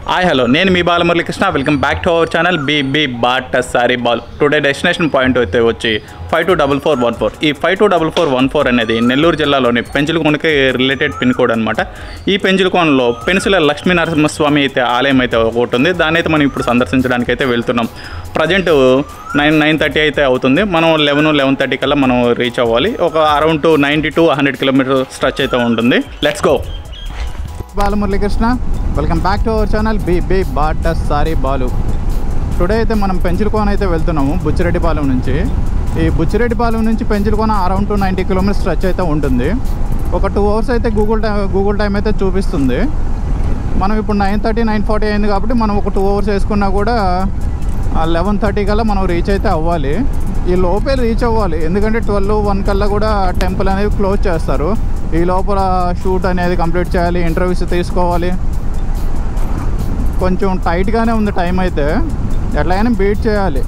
Hi hello నేను మీ Balamuralikrishna welcome back to our channel B Batasari Bal. Today destination point అయితే వచ్చి 524414. ఈ 524414 అనేది నెల్లూరు జిల్లాలోని పెంచులకోనకి రిలేటెడ్ పిన్ కోడ్ అనమాట. ఈ పెంచులకోనలో పెనుసుల లక్ష్మీ నరసింహస్వామి అయితే ఆలయం అయితే ఒకటి ఉంది. దాన్ని అయితే మనం ఇప్పుడు సందర్శించడానికి అయితే వెళ్తున్నాం. ప్రజెంట్ 9:30 అయితే అవుతుంది. మనం 11:30 కల్లా మనం రీచ్ అవ్వాలి. ఒక అరౌండ్ 90 to 100 కిలోమీటర్ స్ట్రెచ్ అయితే ఉంటుంది. Let's go. Balamuralikrishna welcome back to our channel B Batasari Balu. Today అయితే మనం పెంచులకోన అయితే వెళ్తున్నాము బుచ్చిరెడ్డిపాలెం నుంచి. ఈ బుచ్చిరెడ్డిపాలెం నుంచి పెంచులకోన అరౌండ్ 90 కిలోమీటర్స్ స్ట్రెచ్ అయితే ఉంటుంది. ఒక 2 అవర్స్ అయితే గూగుల్ టైం అయితే చూపిస్తుంది. మనం ఇప్పుడు 9:30 9:40 అయింది కాబట్టి మనం ఒక 2 అవర్స్ వేసుకున్నా కూడా 11:30 కల్లా మనం రీచ్ అయితే అవ్వాలి. ఈ లోపే రీచ్ అవ్వాలి, ఎందుకంటే 12-1 కల్లా కూడా టెంపుల్ అనేది క్లోజ్ చేస్తారు. ఈ లోపల షూట్ అనేది కంప్లీట్ చేయాలి, ఇంటర్వ్యూస్ తీసుకోవాలి. కొంచెం టైట్గానే ఉంది టైం అయితే, ఎట్లయినా బీట్ చేయాలి.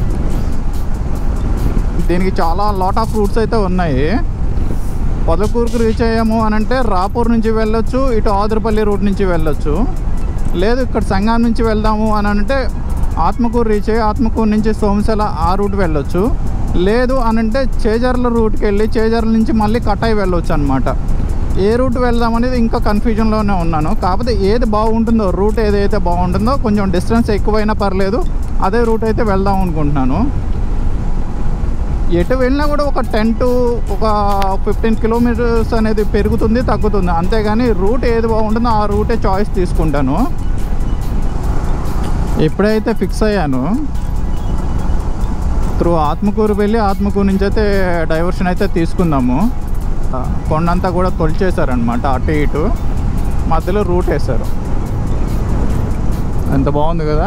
దీనికి చాలా లాట్ ఆఫ్ రూట్స్ అయితే ఉన్నాయి. పొదలకూరుకు రీచ్ అయ్యాము అని అంటే రాపూర్ నుంచి వెళ్ళొచ్చు, ఇటు ఆదురపల్లి రూట్ నుంచి వెళ్ళొచ్చు. లేదు ఇక్కడ సంగం నుంచి వెళ్దాము అని అంటే ఆత్మకూరు రీచ్ అయ్యి ఆత్మకూరు నుంచి సోమశల ఆ రూట్ వెళ్ళొచ్చు. లేదు అని అంటే చేజర్ల రూట్కి వెళ్ళి చేజర్ల నుంచి మళ్ళీ కటాయి వెళ్ళొచ్చు అనమాట. ఏ రూట్ వెళ్దామనేది ఇంకా కన్ఫ్యూజన్లోనే ఉన్నాను. కాకపోతే ఏది బాగుంటుందో, రూట్ ఏదైతే బాగుంటుందో, కొంచెం డిస్టెన్స్ ఎక్కువైనా పర్లేదు, అదే రూట్ అయితే వెళ్దాం అనుకుంటున్నాను. ఎటు వెళ్ళినా కూడా ఒక 10 to 15 కిలోమీటర్స్ అనేది పెరుగుతుంది తగ్గుతుంది, అంతేగాని రూట్ ఏది బాగుంటుందో ఆ రూటే చాయిస్ తీసుకుంటాను. ఎప్పుడైతే ఫిక్స్ అయ్యాను త్రూ ఆత్మకూరు వెళ్ళి ఆత్మకూరు నుంచి అయితే డైవర్షన్ అయితే తీసుకుందాము. కొండంతా కూడా తొలిచేశారనమాట, అటు ఇటు మధ్యలో రూట్ వేశారు. ఎంత బాగుంది కదా.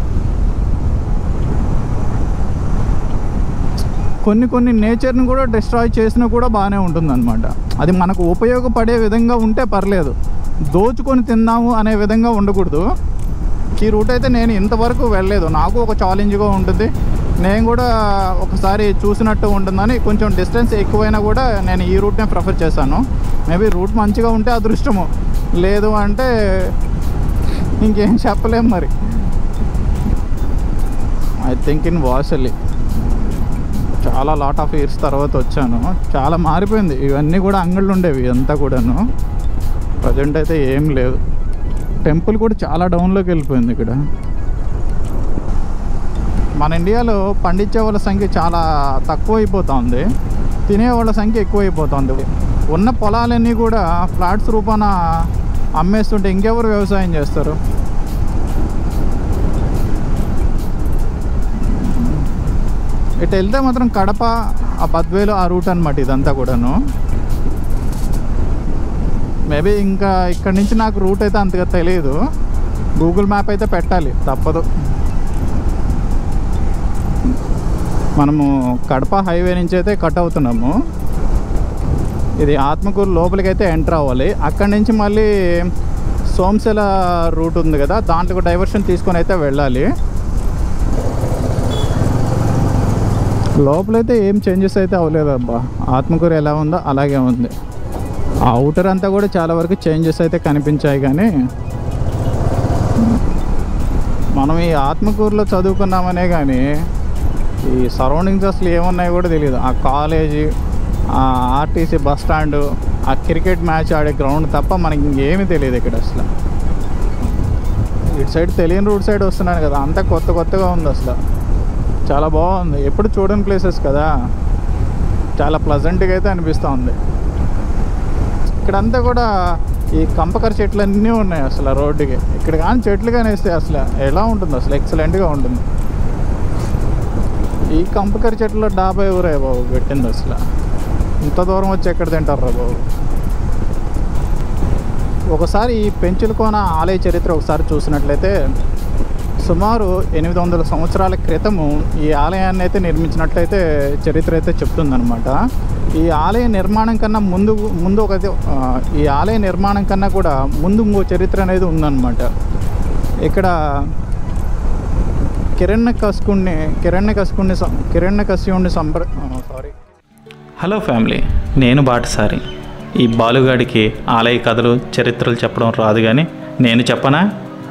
కొన్ని నేచర్ని కూడా డిస్ట్రాయ్ చేసినా కూడా బాగానే ఉంటుందన్నమాట. అది మనకు ఉపయోగపడే విధంగా ఉంటే పర్లేదు, దోచుకొని తిందాము అనే విధంగా ఉండకూడదు. ఈ రూట్ అయితే నేను ఇంతవరకు వెళ్ళలేదు, నాకు ఒక ఛాలెంజ్గా ఉంటుంది. నేను కూడా ఒకసారి చూసినట్టు ఉంటుందని కొంచెం డిస్టెన్స్ ఎక్కువైనా కూడా నేను ఈ రూట్నే ప్రిఫర్ చేశాను. మేబీ రూట్ మంచిగా ఉంటే అదృష్టము, లేదు అంటే ఇంకేం చెప్పలేం. మరి ఐ థింక్ ఇన్ వాసలి చాలా లాట్ ఆఫ్ ఇయర్స్ తర్వాత వచ్చాను. చాలా మారిపోయింది. ఇవన్నీ కూడా అంగళ్ళు ఉండేవి అంతా కూడాను. ప్రజెంట్ అయితే ఏం లేదు. టెంపుల్ కూడా చాలా డౌన్లోకి వెళ్ళిపోయింది. ఇక్కడ మన ఇండియాలో పండించే వాళ్ళ సంఖ్య చాలా తక్కువ అయిపోతుంది, తినేవాళ్ళ సంఖ్య ఎక్కువ అయిపోతుంది. ఉన్న పొలాలన్నీ కూడా ఫ్లాట్స్ రూపాన అమ్మేస్తుంటే ఇంకెవరు వ్యవసాయం చేస్తారు? ఇటు వెళ్తే మాత్రం కడప, ఆ బద్వేలు ఆ రూట్ అనమాట ఇదంతా కూడాను. మేబీ ఇంకా ఇక్కడి నుంచి నాకు రూట్ అయితే అంతగా తెలియదు. గూగుల్ మ్యాప్ అయితే పెట్టాలి, తప్పదు. మనము కడప హైవే నుంచి అయితే కట్ అవుతున్నాము. ఇది ఆత్మకూరు లోపలికి అయితే ఎంటర్ అవ్వాలి. అక్కడి నుంచి మళ్ళీ సోమశల రూట్ ఉంది కదా, దాంట్లో డైవర్షన్ తీసుకొని అయితే వెళ్ళాలి. లోపలైతే ఏం చేంజెస్ అయితే అవ్వలేదు అబ్బా. ఆత్మకూరు ఎలా ఉందో అలాగే ఉంది. ఆ అవుటర్ అంతా కూడా చాలా వరకు చేంజెస్ అయితే కనిపించాయి, కానీ మనం ఈ ఆత్మకూరులో చదువుకున్నామనే కానీ ఈ సరౌండింగ్స్ అసలు ఏమున్నాయో కూడా తెలియదు. ఆ కాలేజీ, ఆ ఆర్టీసీ బస్ స్టాండ్, ఆ క్రికెట్ మ్యాచ్ ఆడే గ్రౌండ్ తప్ప మనకి ఇంకేమీ తెలియదు ఇక్కడ అసలు. ఇటు సైడ్ తెలియని రూట్ సైడ్ వస్తున్నాను కదా, అంతా కొత్తగా ఉంది అసలు. చాలా బాగుంది, ఎప్పుడు చూడని ప్లేసెస్ కదా, చాలా ప్లజెంట్గా అయితే అనిపిస్తూ ఉంది. ఇక్కడంతా కూడా ఈ కంపకర చెట్లు అన్నీ ఉన్నాయి అసలు రోడ్డుకి. ఇక్కడ కానీ చెట్లు కానీ వేస్తే అసలు ఎలా ఉంటుంది, అసలు ఎక్సలెంట్గా ఉంటుంది. ఈ కంపకర చెట్లలో డాబా ఎవరే బాబు పెట్టింది అసలు? ఇంత దూరం వచ్చి ఎక్కడ తింటారు రా బాబు. ఒకసారి ఈ పెంచులకోన ఆలయ చరిత్ర ఒకసారి చూసినట్లయితే సుమారు 800 సంవత్సరాల క్రితము ఈ ఆలయాన్ని అయితే నిర్మించినట్లయితే చరిత్ర అయితే చెప్తుందనమాట. ఈ ఆలయ నిర్మాణం కన్నా ముందు ఈ ఆలయ నిర్మాణం కన్నా కూడా ముందు ఇంకో చరిత్ర అనేది ఉందన్నమాట. ఇక్కడ హలో ఫ్యామిలీ, నేను బాటసారి. ఈ బాలుగాడికి ఆలయ కథలు చరిత్రలు చెప్పడం రాదు, కానీ నేను చెప్పనా?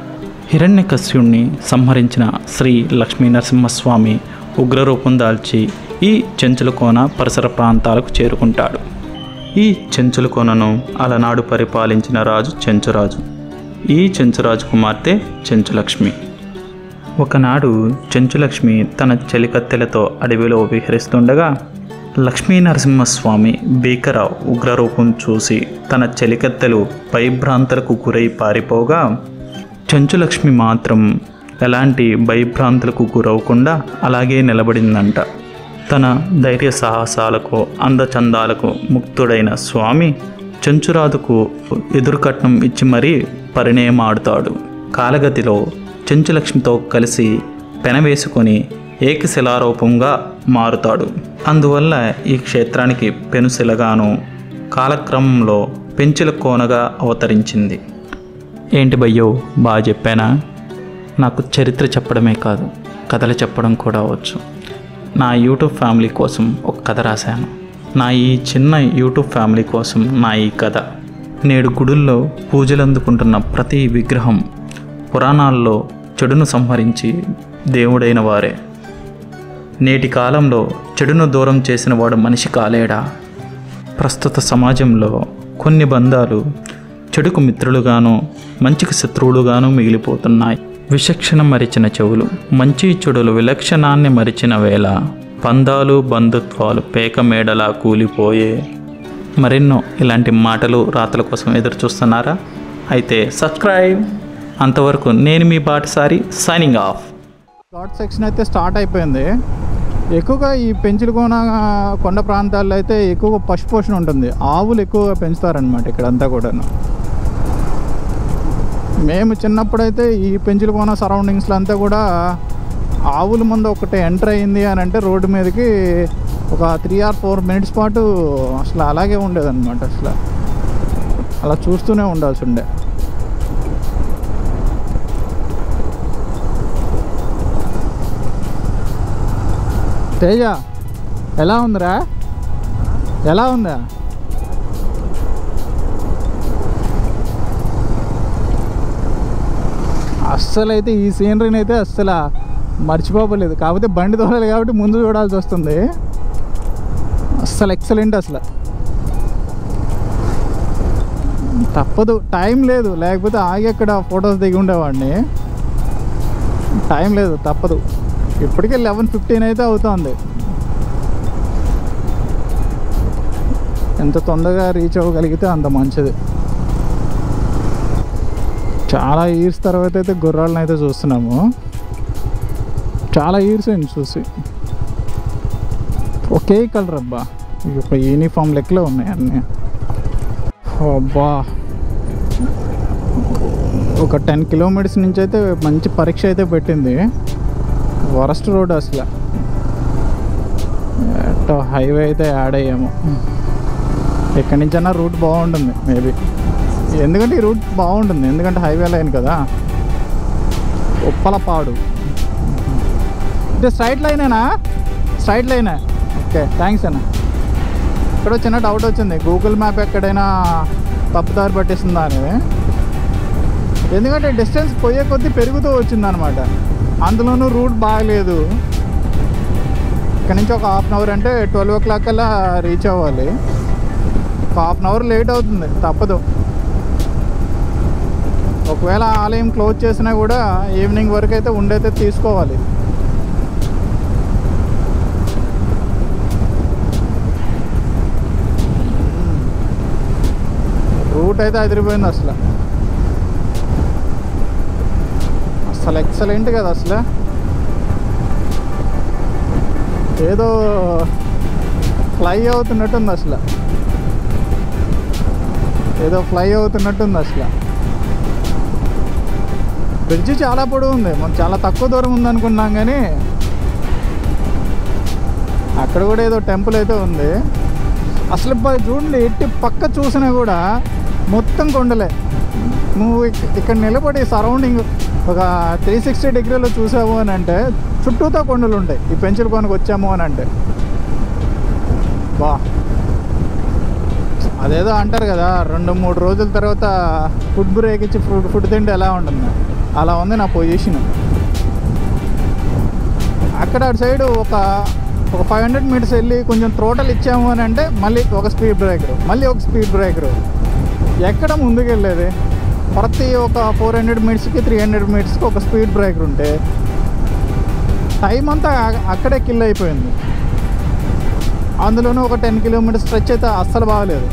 హిరణ్యకశ్యుణ్ణి సంహరించిన శ్రీ లక్ష్మీ నరసింహస్వామి ఉగ్రరూపం దాల్చి ఈ చెంచులకోన పరిసర ప్రాంతాలకు చేరుకుంటాడు. ఈ చెంచులకోనను అలనాడు పరిపాలించిన రాజు చెంచురాజు. ఈ చెంచురాజు కుమార్తె చెంచులక్ష్మి. ఒకనాడు చెంచులక్ష్మి తన చెలికత్తెలతో అడవిలో విహరిస్తుండగా లక్ష్మీ నరసింహస్వామి భీకర ఉగ్రరూపం చూసి తన చెలికత్తెలు భయభ్రాంతులకు గురై పారిపోగా చెంచులక్ష్మి మాత్రం ఎలాంటి భయభ్రాంతులకు గురవకుండా అలాగే నిలబడిందంట. తన ధైర్య సాహసాలకు అందచందాలకు ముక్తుడైన స్వామి చెంచురాజుకు ఎదురుకట్నం ఇచ్చి మరీ పరిణయమాడుతాడు. కాలగతిలో చెంచులక్ష్మితో కలిసి పెనవేసుకొని ఏకశిలారూపంగా మారుతాడు. అందువల్ల ఈ క్షేత్రానికి పెనుశిలగాను కాలక్రమంలో పెంచుల కోనగా అవతరించింది. ఏంటి భయ్యో, బాగా చెప్పానా? నాకు చరిత్ర చెప్పడమే కాదు, కథలు చెప్పడం కూడా వచ్చు. నా యూట్యూబ్ ఫ్యామిలీ కోసం ఒక కథ రాశాను. నా ఈ చిన్న యూట్యూబ్ ఫ్యామిలీ కోసం నా ఈ కథ. నేడు గుడుల్లో పూజలు అందుకుంటున్న ప్రతి విగ్రహం పురాణాల్లో చెడును సంహరించి దేవుడైన వారే. నేటి కాలంలో చెడును దూరం చేసిన వాడు మనిషి కాలేడా? ప్రస్తుత సమాజంలో కొన్ని బంధాలు చెడుకు మిత్రులుగాను మంచికి శత్రువులుగాను మిగిలిపోతున్నాయి. విచక్షణ మరిచిన చెవులు మంచి చెడులు విలక్షణాన్ని మరిచిన వేళ బంధాలు బంధుత్వాలు పేక మేడలా కూలిపోయే. మరెన్నో ఇలాంటి మాటలు రాతల కోసం ఎదురు చూస్తున్నారా? అయితే సబ్స్క్రైబ్. అంతవరకు నేను మీ Batasari signing off. Ghat section అయితే స్టార్ట్ అయిపోయింది. ఎక్కువగా ఈ పెంచులకోన కొండ ప్రాంతాల్లో అయితే ఎక్కువగా పశుపోషణ ఉంటుంది. ఆవులు ఎక్కువగా పెంచుతారనమాట ఇక్కడంతా కూడాను. మేము చిన్నప్పుడైతే ఈ పెంచులకోన సరౌండింగ్స్లో అంతా కూడా ఆవుల ముందు ఒకటి ఎంటర్ అయింది అని అంటే రోడ్డు మీదకి ఒక 3 or 4 minutes పాటు అసలు అలాగే ఉండేదన్నమాట. అసలు అలా చూస్తూనే ఉండాల్సి ఉండే. తేజ ఎలా ఉందిరా? ఎలా ఉందా? అస్సలు అయితే ఈ సీనరీని అయితే అస్సలు మర్చిపోలేదు. కాకపోతే బండి తోలాలి కాబట్టి ముందు చూడాల్సి వస్తుంది. అస్సలు ఎక్సలెంట్. అసలు తప్పదు, టైం లేదు. లేకపోతే ఆగి అక్కడ ఫొటోస్ దిగి ఉండేవాడిని. టైం లేదు, తప్పదు. ఇప్పటికే 11:15 అయితే అవుతుంది. ఎంత తొందరగా రీచ్ అవ్వగలిగితే అంత మంచిది. చాలా ఇయర్స్ తర్వాత అయితే గుర్రాలను అయితే చూస్తున్నాము. చాలా ఇయర్స్ అయింది చూసి. ఒకే కలర్ అబ్బా, ఒక యూనిఫామ్ లెక్కలో ఉన్నాయి అన్నీ. అబ్బా, ఒక 10 kilometers నుంచి అయితే మంచి పరీక్ష అయితే పెట్టింది. వరస్ట్ రోడ్ అసలు. హైవే అయితే యాడ్ అయ్యాము. ఎక్కడి నుంచైనా రూట్ బాగుంటుంది మేబీ. ఎందుకంటే ఈ రూట్ బాగుంటుంది, ఎందుకంటే హైవే లైన్ కదా. ఉప్పలపాడు అంటే స్ట్రైట్ లైనేనా? స్ట్రైట్ లైనే. ఓకే, థ్యాంక్స్ అన్న. ఇక్కడ చిన్న డౌట్ వచ్చింది, గూగుల్ మ్యాప్ ఎక్కడైనా తప్పుదారి పట్టేస్తుందా అనేది. ఎందుకంటే డిస్టెన్స్ పోయే కొద్దీ పెరుగుతూ వచ్చిందనమాట. అందులోనూ రూట్ బాగలేదు. ఇక్కడ నుంచి ఒక 1/2 hour అంటే 12 o'clock కల్లా రీచ్ అవ్వాలి. ఒక 1/2 hour లేట్ అవుతుంది, తప్పదు. ఒకవేళ ఆలయం క్లోజ్ చేసినా కూడా ఈవినింగ్ వరకు అయితే ఉండైతే తీసుకోవాలి. రూట్ అయితే అదిరిపోయింది అసలు. అసలు ఎక్సలెంట్ కదా అసలు. ఏదో ఫ్లై అవుతున్నట్టుంది అసలు. ఏదో ఫ్లై అవుతున్నట్టుంది అసలు. బ్రిడ్జి చాలా పొడవు ఉంది. మనం చాలా తక్కువ దూరం ఉందనుకున్నాం, కానీ అక్కడ కూడా ఏదో టెంపుల్ అయితే ఉంది. అసలు చూడండి, ఎట్టి పక్క చూసినా కూడా మొత్తం కొండలే. నువ్వు ఇక్కడ నిలబడి సరౌండింగ్ ఒక 360 degrees చూసావు అని అంటే చుట్టూతో కొండలు ఉంటాయి. ఈ పెంచులకోనకు వచ్చాము అని అంటే బా. అదేదో అంటారు కదా, 2-3 రోజుల తర్వాత ఫుడ్ బ్రేక్ ఇచ్చి ఫుడ్ తింటే ఎలా ఉంటుంది. అలా ఉంది నా పొజిషన్. అక్కడ అటు సైడు ఒక 500 మీటర్స్ వెళ్ళి కొంచెం త్రోటల్ ఇచ్చాము అని అంటే మళ్ళీ ఒక స్పీడ్ బ్రేకరు, మళ్ళీ ఒక స్పీడ్ బ్రేకరు. ఎక్కడ ముందుకు వెళ్ళేది? ప్రతి ఒక 400 మీటర్స్కి 300 మీటర్స్కి ఒక స్పీడ్ బ్రేకర్ ఉంటే టైం అంతా అక్కడే కిల్ అయిపోయింది. అందులోనూ ఒక 10 కిలోమీటర్స్ స్ట్రెచ్ అయితే అస్సలు బాగలేదు.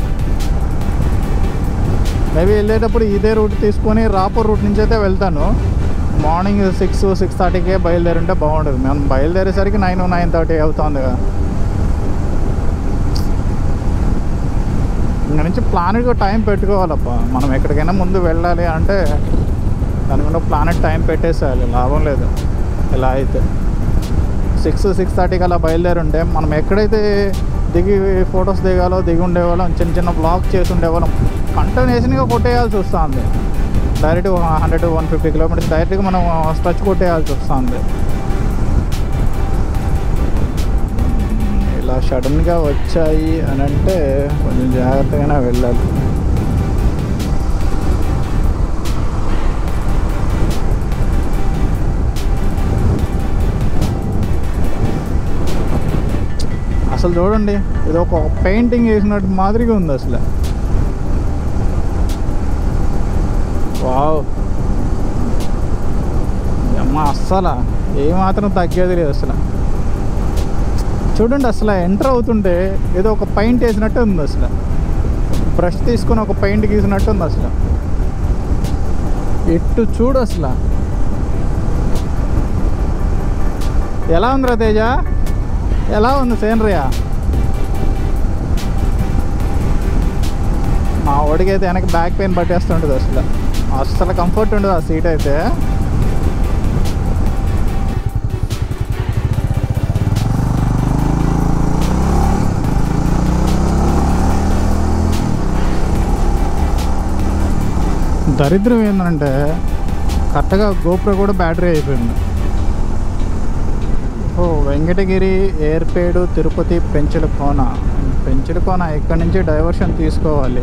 మేబీ వెళ్ళేటప్పుడు ఇదే రూట్ తీసుకొని రాపూర్ రూట్ నుంచి అయితే వెళ్తాను. మార్నింగ్ 6-6:30కే బయలుదేరుంటే బాగుంటుంది. మనం బయలుదేరేసరికి 9-9:30 అవుతుంది కదా. ఇంకా నుంచి ప్లానెట్గా టైం పెట్టుకోవాలప్ప. మనం ఎక్కడికైనా ముందు వెళ్ళాలి అంటే దానికుండా ప్లానెట్ టైం పెట్టేసేయాలి, లాభం లేదు. ఇలా అయితే 6-6:30కి అలా బయలుదేరుంటే మనం ఎక్కడైతే దిగి ఫొటోస్ దిగాలో దిగి ఉండేవాళ్ళం, చిన్న చిన్న బ్లాగ్ చేసి ఉండేవాళ్ళం. కంటిన్యూషన్గా కొట్టేయాల్సి వస్తుంది. డైరెక్ట్ 100-150 కిలోమీటర్స్ డైరెక్ట్గా మనం స్ట్రెచ్ కొట్టేయాల్సి వస్తుంది. ఇలా సడన్గా వచ్చాయి అని అంటే కొంచెం జాగ్రత్తగానే వెళ్ళాలి. అసలు చూడండి, ఇది ఒక పెయింటింగ్ వేసినట్టు మాదిరిగా ఉంది అసలు. వావ్, అమ్మ అస్సలు ఏమాత్రం తగ్గేది లేదు అసలు. చూడండి, అసలు ఎంటర్ అవుతుంటే ఏదో ఒక పెయింట్ వేసినట్టు ఉంది అసలు. బ్రష్ తీసుకొని ఒక పెయింట్ గీసినట్టు ఉంది అసలు. ఎట్టు చూడు అసలు. ఎలా ఉందిరా తేజ? ఎలా ఉంది సేనరియా? మా వాడికి అయితే వెనక బ్యాక్ పెయిన్ పట్టేస్తుంటుంది అసలు. అస్సలు కంఫర్ట్ ఉండదు ఆ సీట్ అయితే. దరిద్రం ఏంటంటే కరెక్ట్గా గోప్రో కూడా బ్యాటరీ అయిపోయింది. వెంకటగిరి, ఏర్పేడు, తిరుపతి, పెంచలకోన. పెంచలకోన ఇక్కడి నుంచి డైవర్షన్ తీసుకోవాలి.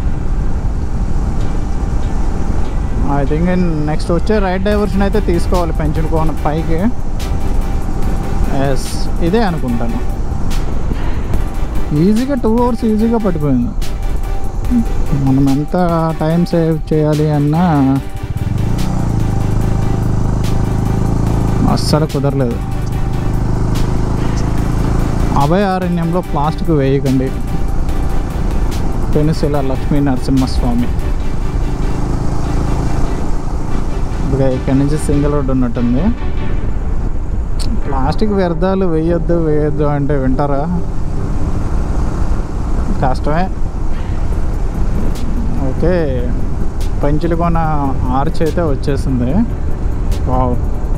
ఐ థింక్ నెక్స్ట్ వచ్చే రైట్ డైవర్షన్ అయితే తీసుకోవాలి పెంచలకోన పైకి. ఎస్, ఇదే అనుకుంటాను. ఈజీగా 2 అవర్స్ ఈజీగా పట్టిపోయింది. మనం ఎంత టైం సేవ్ చేయాలి అన్నా అస్సలు కుదరలేదు. అభయారణ్యంలో ప్లాస్టిక్ వేయకండి. పెనుసిల లక్ష్మీ నరసింహస్వామి. ఇప్పుడు ఇక్కడి నుంచి సింగిల్ రోడ్ ఉన్నట్టుంది. ప్లాస్టిక్ వ్యర్థాలు వేయొద్దు అంటే వింటారా? కష్టమే. ఓకే, పెంచలకోన ఆర్చ్ అయితే వచ్చేసింది. వావ్,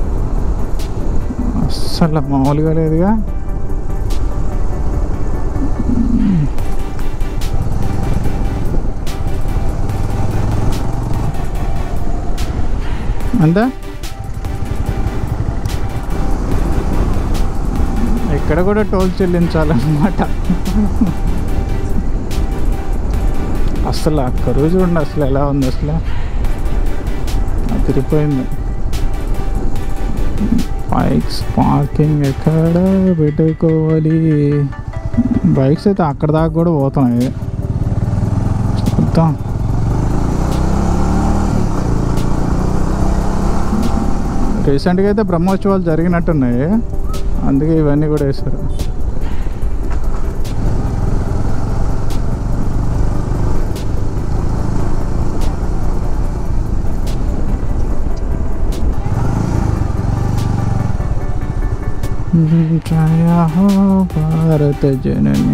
అస్సలు మామూలుగా లేదుగా. అంతా ఇక్కడ కూడా టోల్ చెల్లించాలన్నమాట. అసలు ఆ కరువు చూడండి అసలు ఎలా ఉంది. అసలు తిరిగిపోయింది. బైక్స్ పార్కింగ్ ఎక్కడ పెట్టుకోవాలి? బైక్స్ అయితే అక్కడ దాకా కూడా పోతున్నాయి. మొత్తం రీసెంట్గా అయితే బ్రహ్మోత్సవాలు జరిగినట్టున్నాయి, అందుకే ఇవన్నీ కూడా వేశారు. జయ హో భారత జనని.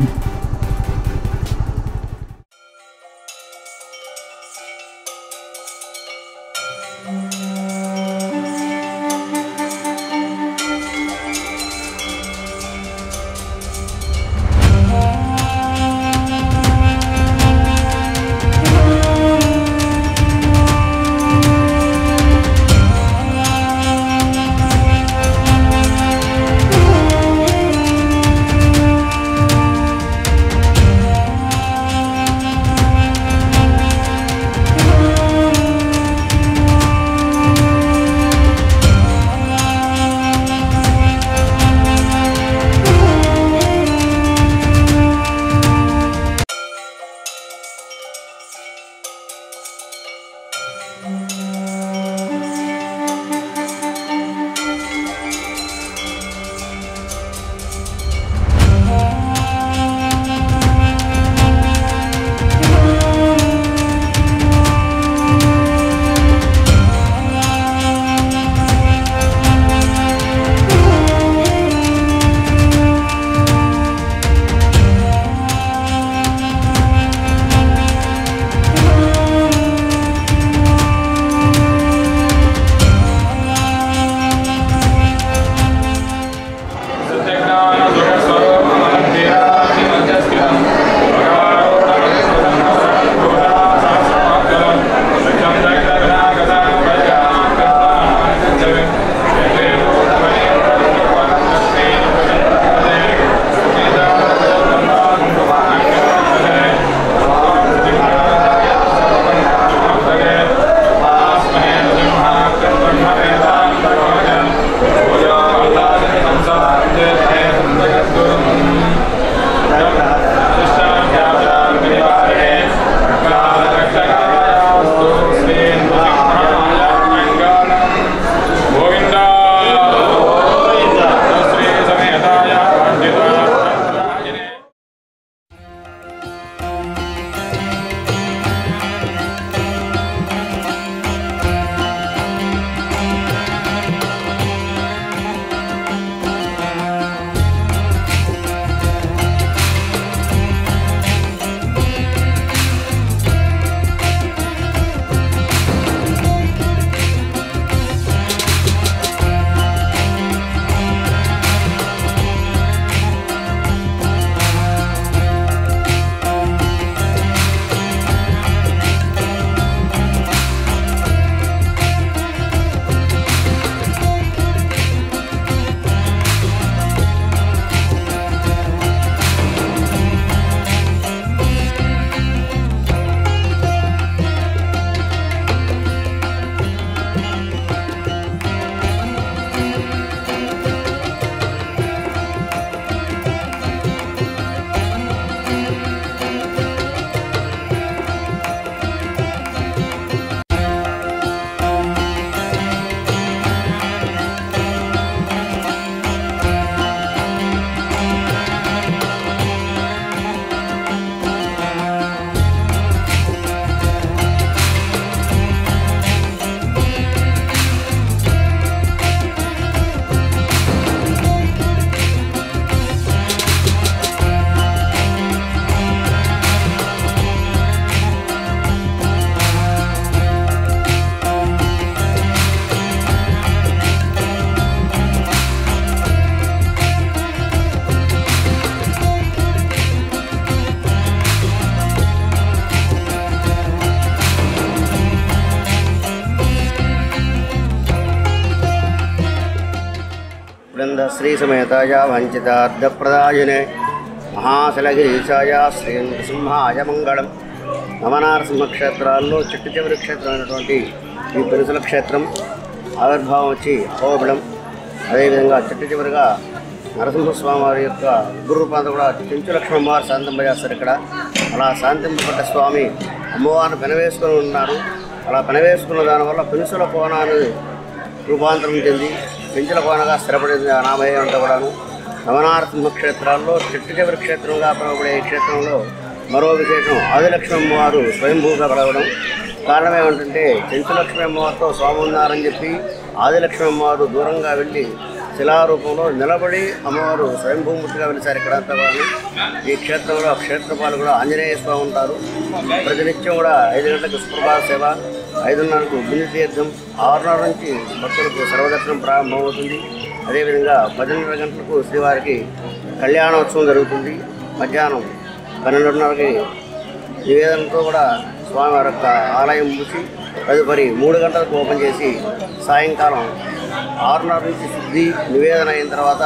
श्री समेताय वंचितार्थप्रदायिने महाशलगिरीशाय శ్రీ నరసింహాయ మంగళం. నవనారసింహ క్షేత్రాల్లో చిట్టు చివరి క్షేత్రమైనటువంటి ఈ పెనుసుల క్షేత్రం ఆవిర్భావం వచ్చి అహోబిళం. అదేవిధంగా చిట్టు చివరిగా నరసింహస్వామి వారి యొక్క గురురూపాంతా కూడా చెంచు లక్ష్మణ వారు శాంతింపజేస్తారు. ఇక్కడ అలా శాంతింపబడ్డ స్వామి అమ్మవారిని పెనవేసుకొని ఉన్నారు. అలా పెనవేసుకున్న దానివల్ల పెనుసుల కోణాన్ని రూపాంతరం చెంది పెంచుల కోనగా స్థిరపడింది ఆ నామయ్య అంతా కూడాను. నవనారసింహ క్షేత్రాల్లో చిట్టు చివరి క్షేత్రంగా పిలువబడే ఈ క్షేత్రంలో మరో విశేషం ఆదిలక్ష్మి అమ్మవారు స్వయంభూగా కలవడం. కారణం ఏమిటంటే చెంచులక్ష్మి అమ్మవారితో స్వామి ఉన్నారని చెప్పి ఆదిలక్ష్మి అమ్మవారు దూరంగా వెళ్ళి శిలారూపంలో నిలబడి అమ్మవారు స్వయంభూమూర్తిగా వెలిసారు. ఇక్కడంతా కూడా ఈ క్షేత్రంలో క్షేత్రపాలు కూడా ఆంజనేయ స్వామి ఉంటారు. ప్రతినిత్యం కూడా 5 గంటలకు సుప్రభాత సేవ, 5:30కు బిందు తీర్థం, 6:30 నుంచి భక్తులకు సర్వదర్శనం ప్రారంభమవుతుంది. అదేవిధంగా 10:30 గంటలకు శ్రీవారికి కళ్యాణోత్సవం జరుగుతుంది. మధ్యాహ్నం 12:30కి నివేదనతో కూడా స్వామివారి యొక్క ఆలయం మూసి తదుపరి 3 గంటలకు ఓపెన్ చేసి సాయంకాలం 6:30 నుంచి శుద్ధి నివేదన అయిన తర్వాత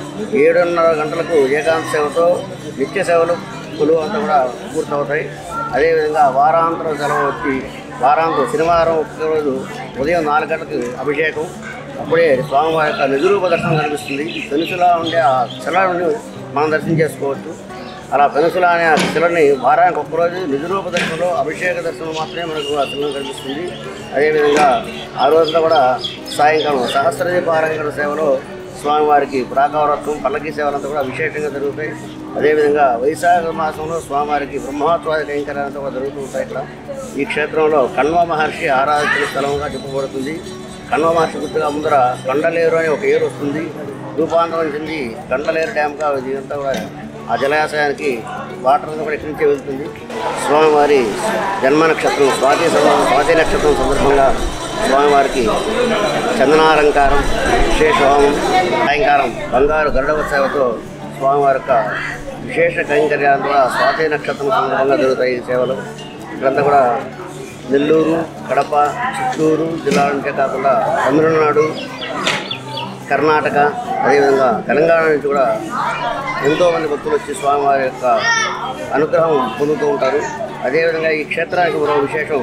7:30 గంటలకు ఏకాంత సేవతో నిత్య సేవలు కొలువు అంతా కూడా పూర్తవుతాయి. అదేవిధంగా వారాంతరం సెలవు వచ్చి శనివారం రోజు ఉదయం 4 గంటలకు అభిషేకం. అప్పుడే స్వామివారి యొక్క నిజరూప దర్శనం కనిపిస్తుంది. పెనుసులా ఉండే ఆ శిలను మనం దర్శనం చేసుకోవచ్చు. అలా పెనుసుల అనే ఆ శిలని వారానికి ఒక్కరోజు నిజరూప దర్శనంలో అభిషేక దర్శనం మాత్రమే మనకు ఆ శిలను కనిపిస్తుంది. అదేవిధంగా ఆ రోజున కూడా సాయంకాలం సహస్రదీపాలంకరణ సేవలో స్వామివారికి ప్రాకారత్వం పల్లకి సేవలంతా కూడా విశేషంగా జరుగుతాయి. అదేవిధంగా వైశాఖ మాసంలో స్వామివారికి బ్రహ్మోత్సవాది కైంకర్యాలంతా కూడా జరుగుతూ ఉంటాయి. ఇక్కడ ఈ క్షేత్రంలో కణ్వ మహర్షి ఆరాధించిన స్థలంగా చెప్పబడుతుంది. కణ్వ మహర్షి గుర్తుగా ముందర కండలేరు అని ఒక ఏరు వస్తుంది. రూపాంతరం చెంది కండలేరు డ్యామ్గా ఇదంతా కూడా ఆ జలాశయానికి వాటర్ అంతా కూడా ఇక్కడి నుంచే వెళ్తుంది. స్వామివారి జన్మ నక్షత్రం స్వాతి నక్షత్రం సందర్భంగా స్వామివారికి చందనాలంకారం, విశేష హోమం, సాయంకాలం బంగారు గరుడ సేవతో స్వామివారి యొక్క విశేష కైంకర్యాల ద్వారా స్వాతి నక్షత్రం సందర్భంగా జరుగుతాయి ఈ సేవలు. ఇక్కడంతా కూడా నెల్లూరు, కడప, చిత్తూరు జిల్లాల నుంచే కాకుండా తమిళనాడు, కర్ణాటక, అదేవిధంగా తెలంగాణ నుంచి కూడా ఎంతోమంది భక్తులు వచ్చి స్వామివారి యొక్క అనుగ్రహం పొందుతూ ఉంటారు. అదేవిధంగా ఈ క్షేత్రానికి మరో విశేషం,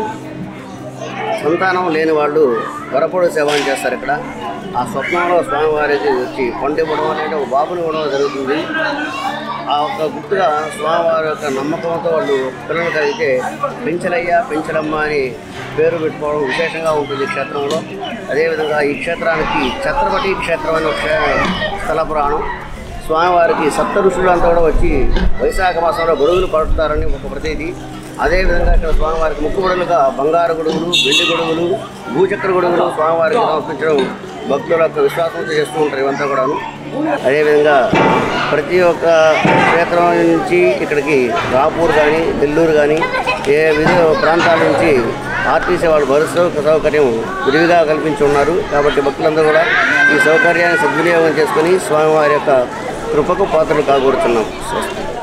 సంతానం లేని వాళ్ళు వరపొడు సేవ చేస్తారు. ఇక్కడ ఆ స్వప్నంలో స్వామివారికి వచ్చి పండు ఇవ్వడం అనేది ఒక బాబుని ఇవ్వడం జరుగుతుంది. ఆ ఒక గుర్తుగా స్వామివారి యొక్క నమ్మకంతో వాళ్ళు పిల్లలు కలిగితే పెంచలయ్య పెంచలమ్మ అని పేరు పెట్టుకోవడం విశేషంగా ఉంటుంది ఈ క్షేత్రంలో. అదేవిధంగా ఈ క్షేత్రానికి ఛత్రపతి క్షేత్రం అనే ఒక స్థల పురాణం. స్వామివారికి సప్త ఋషులు అంతా కూడా వచ్చి వైశాఖ మాసంలో గొడుగులు పడుతారని ఒక ప్రతీది. అదేవిధంగా ఇక్కడ స్వామివారికి ముక్కుబడులుగా బంగారు గొడుగులు, వెండి గొడుగులు, భూచక్ర గొడుగులు స్వామివారికి సమర్పించడం భక్తుల యొక్క విశ్వాసంతో చేస్తూ ఉంటారు ఇవంతా కూడాను. అదేవిధంగా ప్రతి ఒక్క క్షేత్రం నుంచి ఇక్కడికి రాపూర్ కానీ, నెల్లూరు కానీ ఏ వివిధ ప్రాంతాల నుంచి ఆర్టీసీ వాళ్ళు బస్సు సౌకర్యం విరివిగా కల్పించి ఉన్నారు. కాబట్టి భక్తులందరూ కూడా ఈ సౌకర్యాన్ని సద్వినియోగం చేసుకుని స్వామివారి యొక్క కృపకు పాత్రలు కాగూరుతున్నాం.